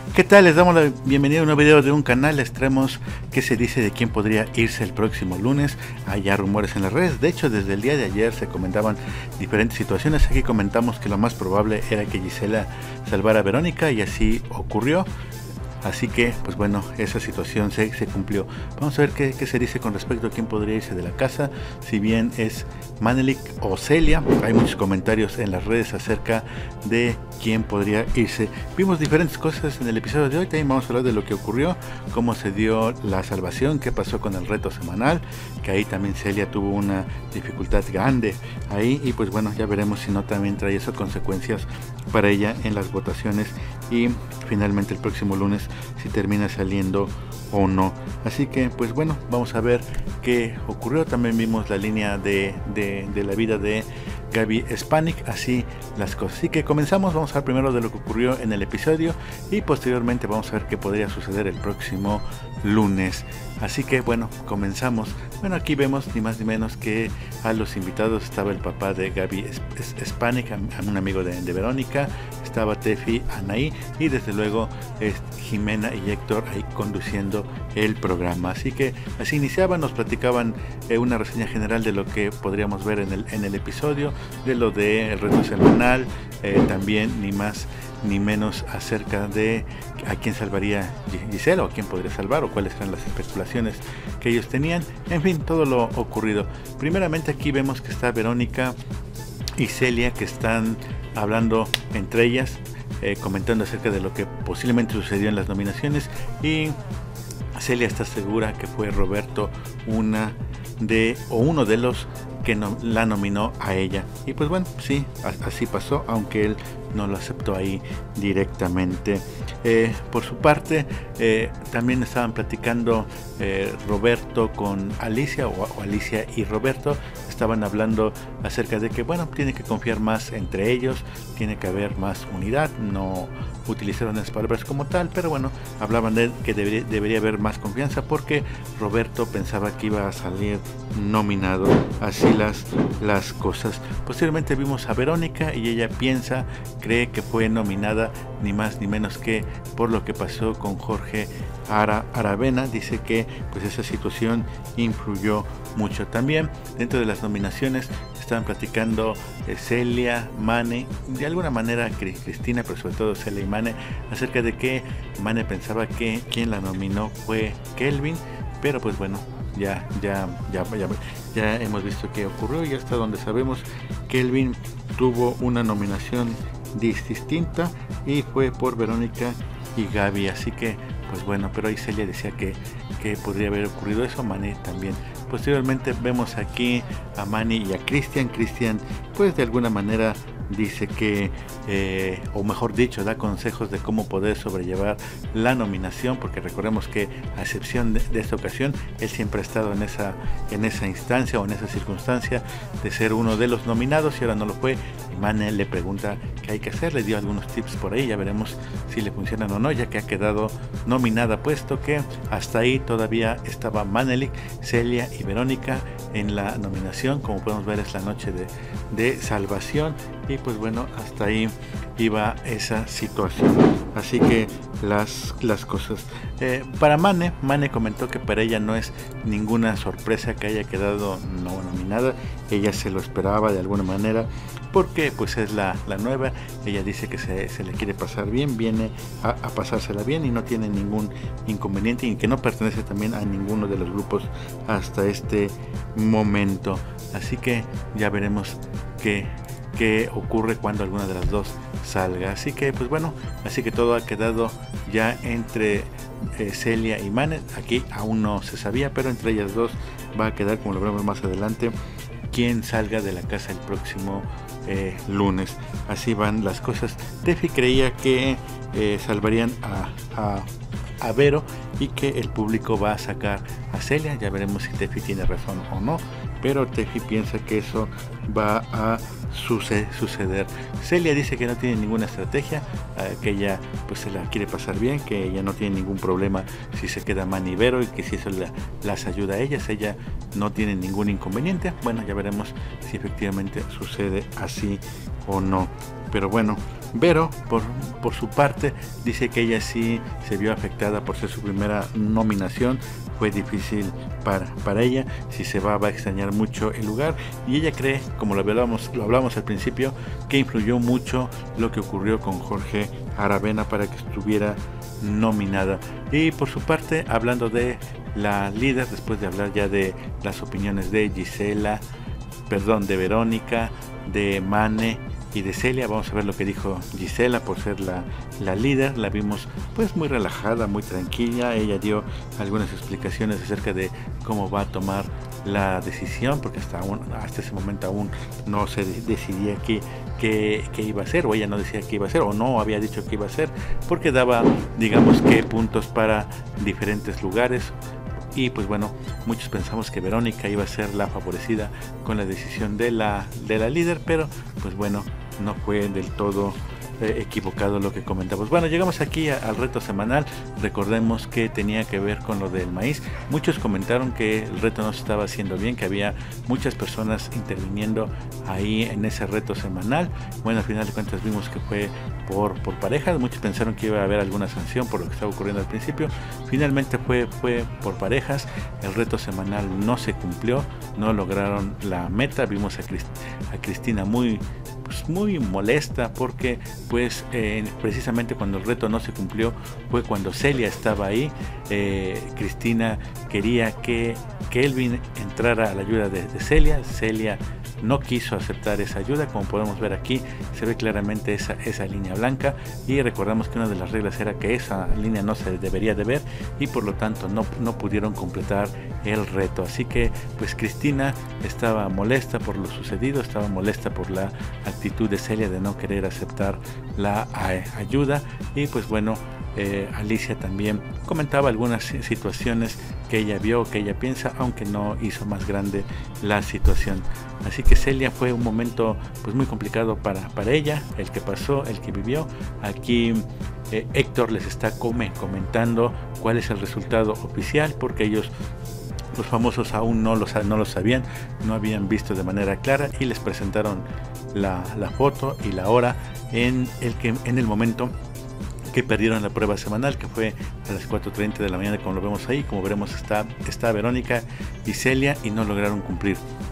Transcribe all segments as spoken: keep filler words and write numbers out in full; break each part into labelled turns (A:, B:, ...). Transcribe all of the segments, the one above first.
A: ¿Qué tal? Les damos la bienvenida a un nuevo video de un canal. Les traemos qué se dice de quién podría irse el próximo lunes. Hay ya rumores en las redes. De hecho, desde el día de ayer se comentaban diferentes situaciones. Aquí comentamos que lo más probable era que Gisela salvara a Verónica y así ocurrió. Así que, pues bueno, esa situación se, se cumplió. Vamos a ver qué, qué se dice con respecto a quién podría irse de la casa. Si bien es Manelik o Celia, hay muchos comentarios en las redes acerca de quién podría irse. Vimos diferentes cosas en el episodio de hoy. También vamos a hablar de lo que ocurrió, cómo se dio la salvación, qué pasó con el reto semanal, que ahí también Celia tuvo una dificultad grande ahí. Y pues bueno, ya veremos si no también trae esas consecuencias para ella en las votaciones y finalmente el próximo lunes si termina saliendo o no. Así que pues bueno, vamos a ver qué ocurrió. También vimos la línea de, de, de la vida de Gaby Spanik, así las cosas. Así que comenzamos, vamos a ver primero de lo que ocurrió en el episodio y posteriormente vamos a ver qué podría suceder el próximo lunes. Así que bueno, comenzamos. Bueno, aquí vemos ni más ni menos que a los invitados estaba el papá de Gaby Spanik, un amigo de, de Verónica, estaba Tefi, Anaí y desde luego es Jimena y Héctor ahí conduciendo el programa. Así que así iniciaban, nos platicaban eh, una reseña general de lo que podríamos ver en el, en el episodio, de lo del reto semanal, eh, también ni más ni menos acerca de a quién salvaría Gisela o a quién podría salvar o cuáles eran las especulaciones que ellos tenían, en fin, todo lo ocurrido. Primeramente aquí vemos que está Verónica y Celia que están hablando entre ellas, eh, comentando acerca de lo que posiblemente sucedió en las nominaciones y Celia está segura que fue Roberto una de o uno de los que no, la nominó a ella. Y pues bueno, sí, así pasó, aunque él no lo aceptó ahí directamente. Eh, por su parte, eh, también estaban platicando eh, Roberto con Alicia, o, o Alicia y Roberto, estaban hablando acerca de que, bueno, tiene que confiar más entre ellos, tiene que haber más unidad, no utilizaron las palabras como tal, pero bueno, hablaban de que debería, debería haber más confianza porque Roberto pensaba que iba a salir nominado, así las, las cosas. Posteriormente vimos a Verónica y ella piensa, cree que fue nominada ni más ni menos que por lo que pasó con Jorge Ara, Aravena, dice que pues esa situación influyó mucho. También dentro de las nominaciones estaban platicando eh, Celia, Mane, de alguna manera Cristina, pero sobre todo Celia y Mane, acerca de que Mane pensaba que quien la nominó fue Kelvin, pero pues bueno, ya, ya, ya, ya, ya hemos visto que ocurrió y hasta donde sabemos Kelvin tuvo una nominación distinta y fue por Verónica y Gaby, así que pues bueno, pero ahí Celia decía que, que podría haber ocurrido eso, Mane también. Posteriormente vemos aquí a Manny y a Cristian. Cristian pues de alguna manera dice que, eh, o mejor dicho, da consejos de cómo poder sobrellevar la nominación, porque recordemos que a excepción de, de esta ocasión, él siempre ha estado en esa, en esa instancia o en esa circunstancia de ser uno de los nominados y ahora no lo fue. Y Mane le pregunta qué hay que hacer, le dio algunos tips por ahí, ya veremos si le funcionan o no, ya que ha quedado nominada, puesto que hasta ahí todavía estaba Manelik, Celia y Verónica en la nominación. Como podemos ver, es la noche de, de salvación y pues bueno, hasta ahí iba esa situación, así que las, las cosas eh, para Mane, Mane comentó que para ella no es ninguna sorpresa que haya quedado no nominada, ella se lo esperaba de alguna manera porque pues es la, la nueva, ella dice que se, se le quiere pasar bien, viene a, a pasársela bien y no tiene ningún inconveniente y que no pertenece también a ninguno de los grupos hasta este momento, así que ya veremos qué qué ocurre cuando alguna de las dos salga. Así que pues bueno, así que todo ha quedado ya entre eh, Celia y Mane. Aquí aún no se sabía, pero entre ellas dos va a quedar, como lo veremos más adelante, quien salga de la casa el próximo eh, lunes. Así van las cosas. Tefi creía que eh, salvarían a, a a Vero y que el público va a sacar a Celia, ya veremos si Tefi tiene razón o no, pero Tefi piensa que eso va a suceder. Celia dice que no tiene ninguna estrategia, eh, que ella pues se la quiere pasar bien, que ella no tiene ningún problema si se queda Manny y Vero y que si eso la, las ayuda a ellas, ella no tiene ningún inconveniente. Bueno, ya veremos si efectivamente sucede así o no. pero bueno, Vero por, por su parte dice que ella sí se vio afectada por ser su primera nominación. Fue difícil para, para ella, si se va va a extrañar mucho el lugar, y ella cree, como lo hablamos, lo hablamos al principio, que influyó mucho lo que ocurrió con Jorge Aravena para que estuviera nominada. Y por su parte, hablando de la líder, después de hablar ya de las opiniones de Gisela, perdón, de Verónica, de Mane y de Celia, vamos a ver lo que dijo Gisela por ser la, la líder. La vimos pues muy relajada, muy tranquila. Ella dio algunas explicaciones acerca de cómo va a tomar la decisión, porque hasta, aún, hasta ese momento aún no se decidía qué, qué, qué iba a hacer, o ella no decía qué iba a hacer, o no había dicho qué iba a hacer, porque daba, digamos que, puntos para diferentes lugares. Y pues bueno, muchos pensamos que Verónica iba a ser la favorecida con la decisión de la, de la líder, pero pues bueno, no fue del todo eh, equivocado lo que comentamos. Bueno, llegamos aquí a, al reto semanal. Recordemos que tenía que ver con lo del maíz. Muchos comentaron que el reto no se estaba haciendo bien, que había muchas personas interviniendo ahí en ese reto semanal. Bueno, al final de cuentas vimos que fue por, por parejas. Muchos pensaron que iba a haber alguna sanción por lo que estaba ocurriendo al principio. Finalmente fue, fue por parejas. El reto semanal no se cumplió, no lograron la meta. Vimos a, Crist a Cristina muy pues muy molesta porque pues eh, precisamente cuando el reto no se cumplió fue cuando Celia estaba ahí. eh, Cristina quería que Kelvin entrara a la ayuda de, de Celia. Celia no quiso aceptar esa ayuda. Como podemos ver aquí, se ve claramente esa, esa línea blanca, y recordamos que una de las reglas era que esa línea no se debería de ver, y por lo tanto no, no pudieron completar el reto. Así que pues Cristina estaba molesta por lo sucedido, estaba molesta por la actitud de Celia de no querer aceptar la ayuda. Y pues bueno, eh, Alicia también comentaba algunas situaciones que ella vio, que ella piensa, aunque no hizo más grande la situación. Así que Celia fue un momento pues muy complicado para, para ella, el que pasó, el que vivió. Aquí eh, Héctor les está come, comentando cuál es el resultado oficial, porque ellos, los famosos, aún no lo, no lo sabían, no habían visto de manera clara, y les presentaron la, la foto y la hora en el, que, en el momento que perdieron la prueba semanal, que fue a las cuatro treinta de la mañana, como lo vemos ahí. Como veremos, está, está Verónica y Celia, y no lograron cumplir.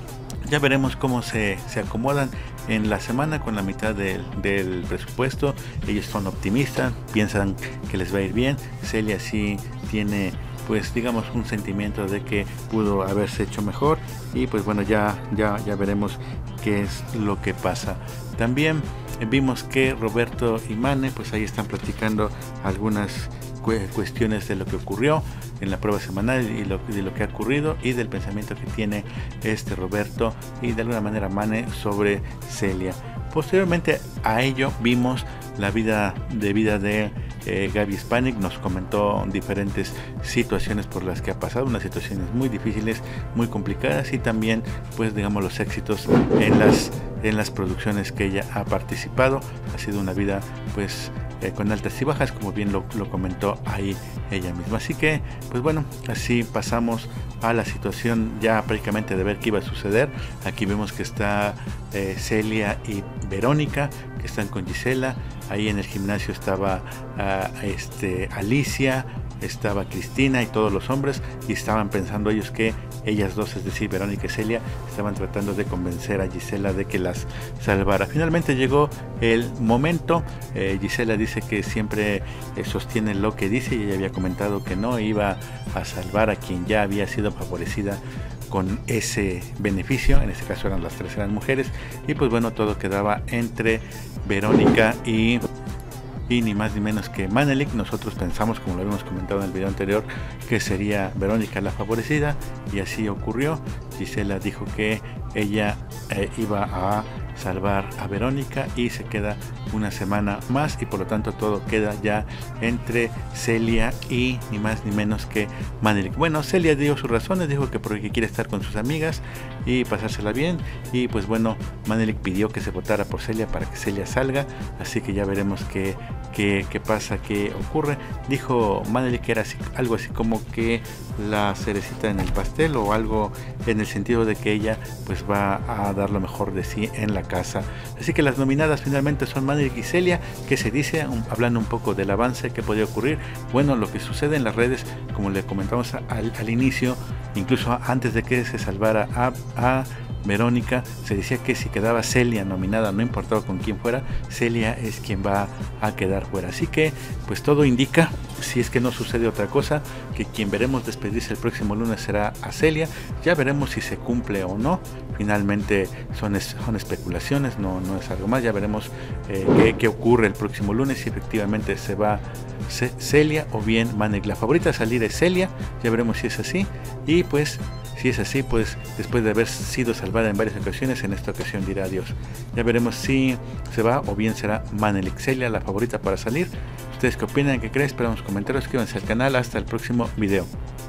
A: Ya veremos cómo se, se acomodan en la semana con la mitad del, del presupuesto. Ellos son optimistas, piensan que les va a ir bien. Celia sí tiene, pues digamos, un sentimiento de que pudo haberse hecho mejor, y pues bueno, ya, ya, ya veremos qué es lo que pasa. También vimos que Roberto y Mane pues ahí están platicando algunas cuestiones de lo que ocurrió en la prueba semanal, y lo, de lo que ha ocurrido, y del pensamiento que tiene este Roberto y de alguna manera Mane sobre Celia. Posteriormente a ello vimos la vida de vida de eh, Gaby Spanik. Nos comentó diferentes situaciones por las que ha pasado, unas situaciones muy difíciles, muy complicadas, y también pues digamos los éxitos en las en las producciones que ella ha participado. Ha sido una vida pues eh, con altas y bajas, como bien lo, lo comentó ahí ella misma. Así que pues bueno, así pasamos a la situación ya prácticamente de ver qué iba a suceder. Aquí vemos que está eh, Celia y Verónica, que están con Gisela. Ahí en el gimnasio estaba uh, este, Alicia, estaba Cristina y todos los hombres, y estaban pensando ellos que ellas dos, es decir, Verónica y Celia, estaban tratando de convencer a Gisela de que las salvara. Finalmente llegó el momento. eh, Gisela dice que siempre eh, sostiene lo que dice, y ella había comentado que no iba a salvar a quien ya había sido favorecida con ese beneficio. En este caso eran las tres, eran mujeres, y pues bueno, todo quedaba entre Verónica y y ni más ni menos que Manelik. Nosotros pensamos, como lo habíamos comentado en el video anterior, que sería Verónica la favorecida, y así ocurrió. Gisela dijo que ella eh, iba a salvar a Verónica, y se queda una semana más, y por lo tanto todo queda ya entre Celia y ni más ni menos que Manelik. Bueno, Celia dio sus razones, dijo que porque quiere estar con sus amigas y pasársela bien, y pues bueno, Manelik pidió que se votara por Celia para que Celia salga, así que ya veremos qué, ¿Qué, qué pasa? ¿Qué ocurre? Dijo Manelik que era así, algo así como que la cerecita en el pastel, o algo en el sentido de que ella pues va a dar lo mejor de sí en la casa. Así que las nominadas finalmente son Manelik y Celia. ¿Qué se dice? Um, hablando un poco del avance que podría ocurrir. Bueno, lo que sucede en las redes, como le comentamos al, al inicio, incluso antes de que se salvara a, a Verónica, se decía que si quedaba Celia nominada, no importaba con quién fuera, Celia es quien va a quedar fuera. Así que pues todo indica, si es que no sucede otra cosa, que quien veremos despedirse el próximo lunes será a Celia. Ya veremos si se cumple o no. Finalmente son, es, son especulaciones, no, no es algo más. Ya veremos eh, qué, qué ocurre el próximo lunes, si efectivamente se va C Celia o bien Manelik. La favorita a salir es Celia, ya veremos si es así. Y pues si es así, pues después de haber sido salvada en varias ocasiones, en esta ocasión dirá adiós. Ya veremos si se va o bien será Manelik. Celia la favorita para salir. ¿Ustedes qué opinan? ¿Qué creen? Esperamos comentarios, suscríbanse al canal. Hasta el próximo video.